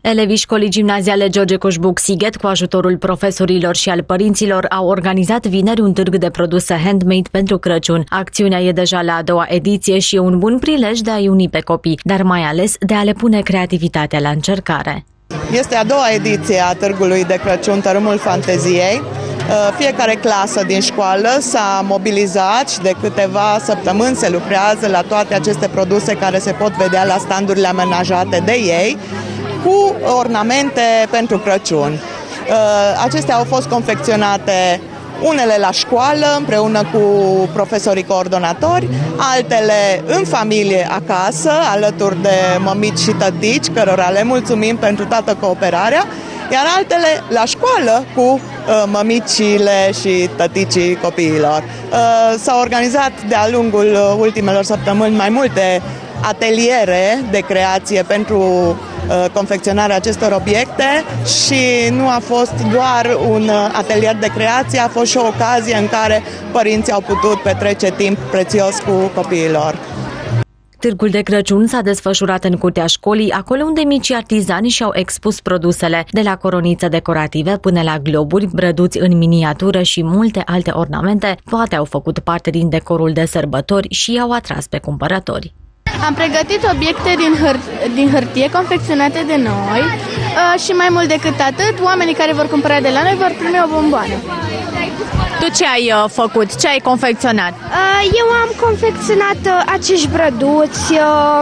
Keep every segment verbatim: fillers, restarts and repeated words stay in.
Elevii școlii gimnaziale George Coșbuc-Sighet, cu ajutorul profesorilor și al părinților, au organizat vineri un târg de produse handmade pentru Crăciun. Acțiunea e deja la a doua ediție și e un bun prilej de a-i uni pe copii, dar mai ales de a le pune creativitatea la încercare. Este a doua ediție a Târgului de Crăciun Tărâmul Fanteziei. Fiecare clasă din școală s-a mobilizat și de câteva săptămâni se lucrează la toate aceste produse care se pot vedea la standurile amenajate de ei, cu ornamente pentru Crăciun. Acestea au fost confecționate unele la școală împreună cu profesorii coordonatori, altele în familie acasă, alături de mămici și tătici, cărora le mulțumim pentru toată cooperarea, iar altele la școală cu uh, mămicile și tăticii copiilor. Uh, s-au organizat de-a lungul ultimelor săptămâni mai multe ateliere de creație pentru uh, confecționarea acestor obiecte și nu a fost doar un atelier de creație, a fost și o ocazie în care părinții au putut petrece timp prețios cu copiilor. Târgul de Crăciun s-a desfășurat în curtea școlii, acolo unde micii artizani și-au expus produsele, de la coronițe decorative până la globuri, brăduți în miniatură și multe alte ornamente. Toate au făcut parte din decorul de sărbători și i-au atras pe cumpărători. Am pregătit obiecte din, hăr- din hârtie confecționate de noi uh, și mai mult decât atât, oamenii care vor cumpăra de la noi vor primi o bomboană. Tu ce ai uh, făcut? Ce ai confecționat? Uh, eu am confecționat uh, acești brăduți, uh,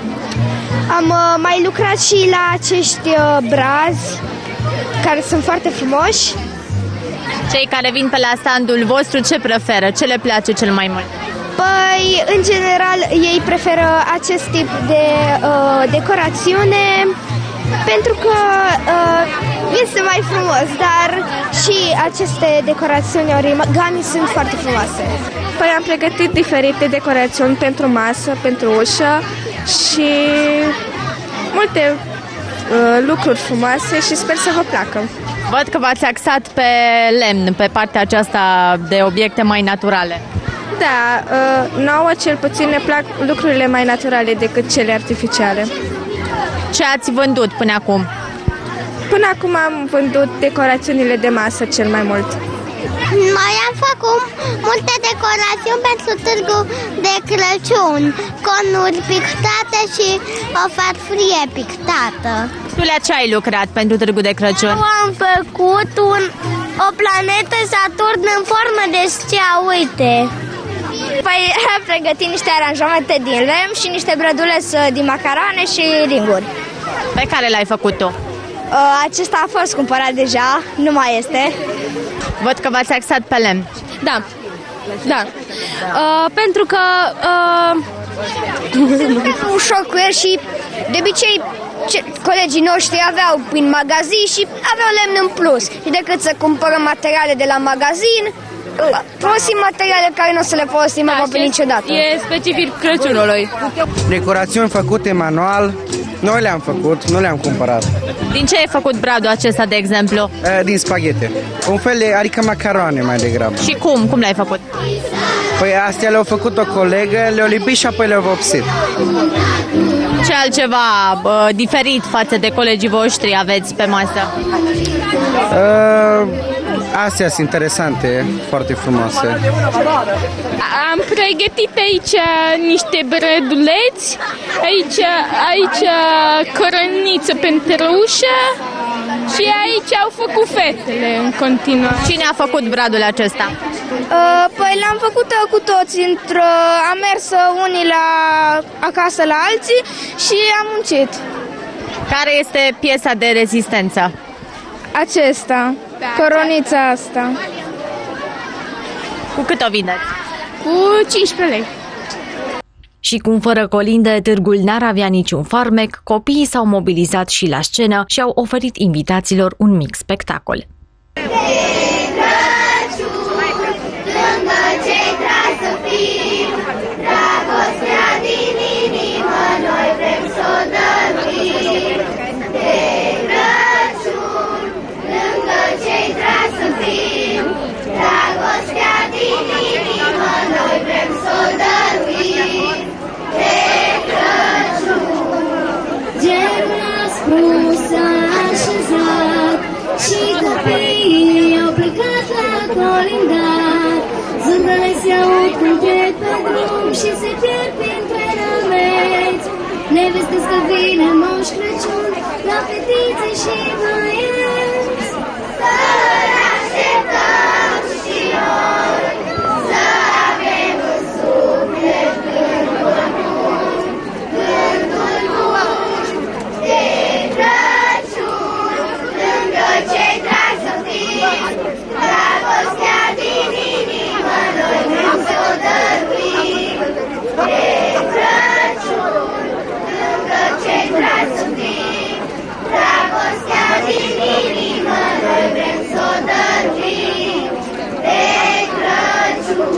am uh, mai lucrat și la acești uh, brazi, care sunt foarte frumoși. Cei care vin pe la standul vostru, ce preferă? Ce le place cel mai mult? Păi, în general, ei preferă acest tip de uh, decorațiune pentru că uh, este mai frumos, dar și aceste decorațiuni origami sunt foarte frumoase. Păi am pregătit diferite decorațiuni pentru masă, pentru ușă și multe uh, lucruri frumoase și sper să vă placă. Văd că v-ați axat pe lemn, pe partea aceasta de obiecte mai naturale. Da, uh, nouă cel puțin ne plac lucrurile mai naturale decât cele artificiale. Ce ați vândut până acum? Până acum am vândut decorațiunile de masă cel mai mult. Noi am făcut multe decorațiuni pentru târgul de Crăciun, conuri pictate și o farfurie pictată. Tu la ce ai lucrat pentru târgul de Crăciun? Eu am făcut un, o planetă Saturn în formă de stea, uite. Păi am pregătit niște aranjamente din lemn și niște brăduleți din macarone și ringuri. Pe care l-ai făcut tu? Acesta a fost cumpărat deja, nu mai este. Văd că v-ați axat pe lemn. Da, da. Uh, pentru că uh... ușor cu el și de obicei ce, colegii noștri aveau prin magazin și aveau lemn în plus. Și decât să cumpărăm materiale de la magazin, folosim materiale care nu o să le folosim aproape niciodată. E specific Crăciunului. Decorațiuni făcute manual, noi le-am făcut, nu le-am cumpărat. Din ce ai făcut bradul acesta, de exemplu? Din spaghete. Un fel de, adică macaroane mai degrabă. Și cum? Cum le-ai făcut? Păi astea le-au făcut o colegă, le-au lipit și apoi le-au vopsit. Ce altceva bă, diferit față de colegii voștri aveți pe masă? Uh, astea sunt interesante, foarte frumoase. Am pregătit aici niște brăduleți, aici, aici coroniță pentru ușă și aici au făcut fetele în continuare. Cine a făcut bradul acesta? Uh, păi l-am făcut cu toți, într-o, am mers unii la, acasă la alții și am muncit. Care este piesa de rezistență? Acesta, coronița asta. Cu cât o vindeți? Cu cincisprezece lei. Și cum fără colinde târgul n-ar avea niciun farmec, copiii s-au mobilizat și la scenă și au oferit invitaților un mic spectacol. Gemma sprusa colindar. Zâmbele se aud când trec pe drum și se pierd printre nămeți. Ne vestesc că vine Moș Crăciun la fetițe și băieți. Să așteptăm și noi, să avem în suflet gândul bun, gândul bun de Crăciun, lângă cei dragi să fiți, dragostea din inimă noi vrem să o dăruim. De Crăciun, lângă cei dragi să fiți, dragostea din inimă noi vrem să o dăruim. De Crăciun.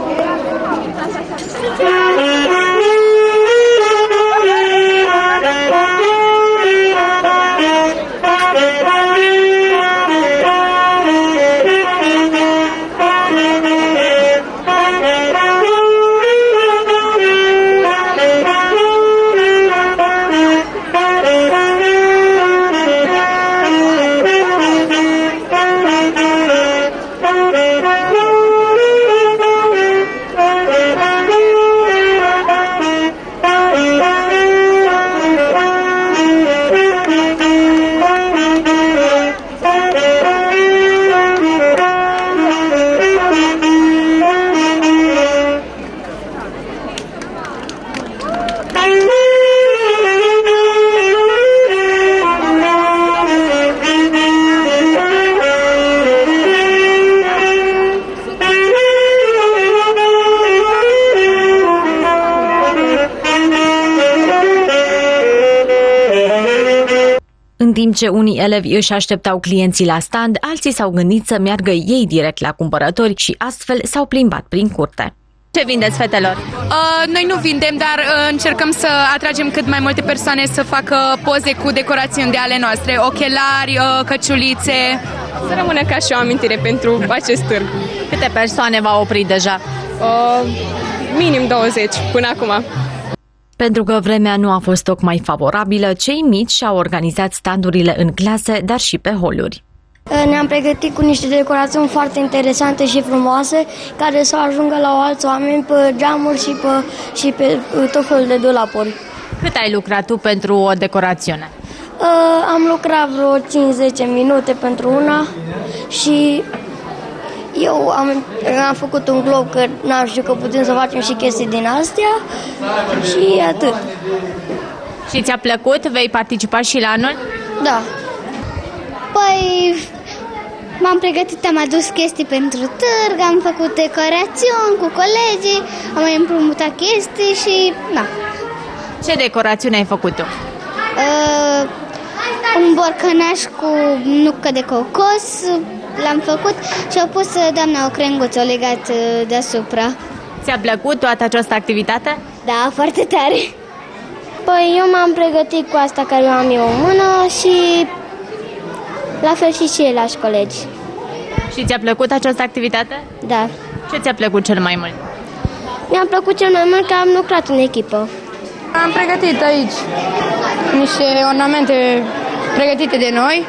În timp ce unii elevi își așteptau clienții la stand, alții s-au gândit să meargă ei direct la cumpărători și astfel s-au plimbat prin curte. Ce vindeți, fetelor? Uh, noi nu vindem, dar uh, încercăm să atragem cât mai multe persoane să facă poze cu decorațiuni de ale noastre, ochelari, uh, căciulițe. Să rămână ca și o amintire pentru acest târg. Câte persoane v-au oprit deja? Uh, minim douăzeci până acum. Pentru că vremea nu a fost tocmai favorabilă, cei mici și-au organizat standurile în clase, dar și pe holuri. Ne-am pregătit cu niște decorațiuni foarte interesante și frumoase, care să ajungă la alți oameni pe geamuri și pe, și pe tot felul de dulapuri. Cât ai lucrat tu pentru o decorațiune? Uh, am lucrat vreo cinci zece minute pentru una și eu am, am făcut un glob, că n-am știut că putem să facem și chestii din astea și atât. Și ți-a plăcut? Vei participa și la anul? Da. Păi, m-am pregătit, am adus chestii pentru târg, am făcut decorațiuni cu colegii, am mai împrumutat chestii și, da. Ce decorațiune ai făcut tu? Uh, un borcănaș cu nucă de cocos, l-am făcut și au pus doamna o crenguță legat deasupra. Ți-a plăcut toată această activitate? Da, foarte tare. Păi eu m-am pregătit cu asta care am eu în mână și la fel și ceilalți colegi. Și ți-a plăcut această activitate? Da. Ce ți-a plăcut cel mai mult? Mi-a plăcut cel mai mult că am lucrat în echipă. Am pregătit aici niște ornamente pregătite de noi.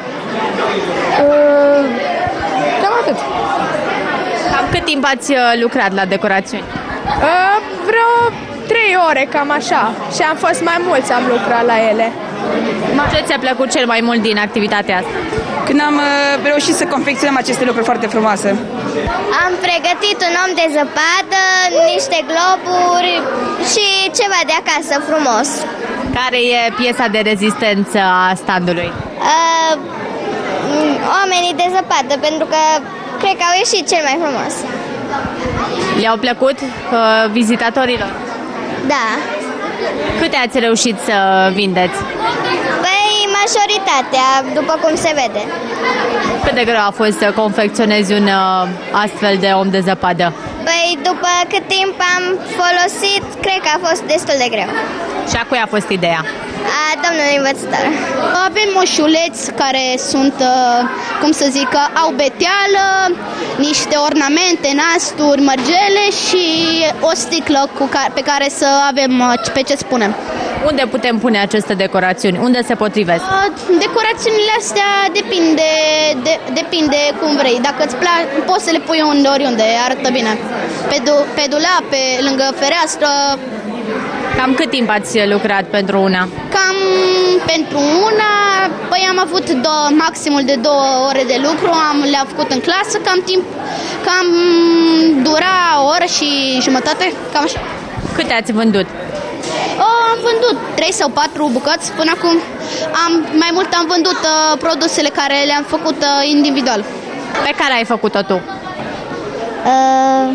Cam atât. Cam cât timp ați lucrat la decorațiuni? Vreo trei ore, cam așa. Și am fost mai mulți, am lucrat la ele. Ce ți-a plăcut cel mai mult din activitatea asta? Când am uh, reușit să confecționăm aceste lucruri foarte frumoase. Am pregătit un om de zăpadă, niște globuri și ceva de acasă frumos. Care e piesa de rezistență a standului? Uh, oamenii de zăpadă, pentru că cred că au ieșit cel mai frumos. Le-au plăcut uh, vizitatorilor? Da. Câte ați reușit să vindeți? Păi majoritatea, după cum se vede. Cât de greu a fost să confecționezi un uh, astfel de om de zăpadă? Păi după cât timp am folosit, cred că a fost destul de greu. Și a cui a fost ideea? A domnului învățător. Avem moșuleți care sunt, cum să zic, au beteală, niște ornamente, nasturi, mărgele și o sticlă cu care, pe care să avem pe ce spunem. Unde putem pune aceste decorațiuni? Unde se potrivesc? Decorațiunile astea depinde, de, depinde cum vrei. Dacă îți place, poți să le pui unde, oriunde, arată bine. Pe, du, pe dulap, pe lângă fereastră. Cam cât timp ați lucrat pentru una? Cam pentru una, păi am avut două, maximul de două ore de lucru, am, le-am făcut în clasă, cam timp, cam dura o oră și jumătate, cam așa. Câte ați vândut? O, am vândut trei sau patru bucăți până acum. Am, mai mult am vândut uh, produsele care le-am făcut uh, individual. Pe care ai făcut-o tu? Uh,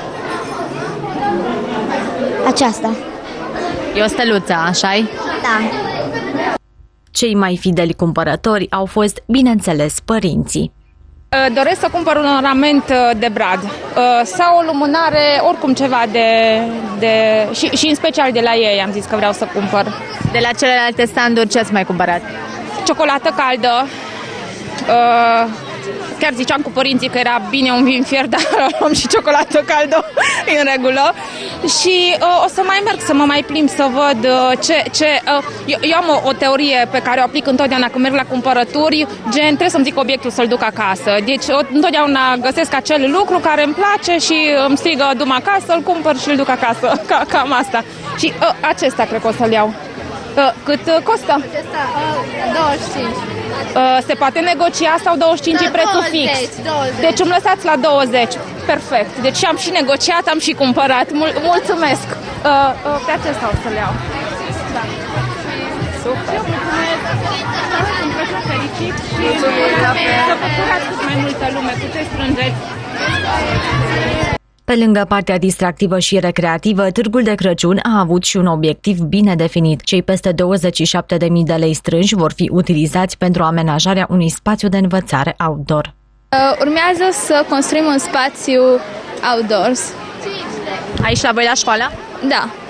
aceasta. E o steluță, așa-i? Da. Cei mai fideli cumpărători au fost, bineînțeles, părinții. Doresc să cumpăr un ornament de brad sau o lumânare, oricum ceva de... de și, și în special de la ei am zis că vreau să cumpăr. De la celelalte standuri ce ați mai cumpărat? Ciocolată caldă. Chiar ziceam cu părinții că era bine un vin fiert, dar am și ciocolată caldă în regulă. Și uh, o să mai merg să mă mai plimb să văd uh, ce... ce uh, eu, eu am o, o teorie pe care o aplic întotdeauna când merg la cumpărături, gen trebuie să-mi zic obiectul să-l duc acasă. Deci o, întotdeauna găsesc acel lucru care îmi place și îmi strigă du-mă acasă, îl cumpăr și îl duc acasă. Ca, cam asta. Și uh, acesta cred că o să-l iau. Uh, cât uh, costă? Acesta, uh, douăzeci și cinci. Uh, se poate negocia sau douăzeci și cinci da, e prețul douăzeci, fix? douăzeci. Deci îmi lăsați la douăzeci. Perfect. Deci am și negociat, am și cumpărat. Mul- mulțumesc. Uh, uh, pe acesta o să-l iau. Da. Super. Mulțumesc. Un Crăciun fericit și să vă curați cât mai multă lume. Cu ce strângeți? Pe lângă partea distractivă și recreativă, Târgul de Crăciun a avut și un obiectiv bine definit. Cei peste douăzeci și șapte de mii de lei strânși vor fi utilizați pentru amenajarea unui spațiu de învățare outdoor. Uh, urmează să construim un spațiu outdoors. Aici la voi la școală? Da.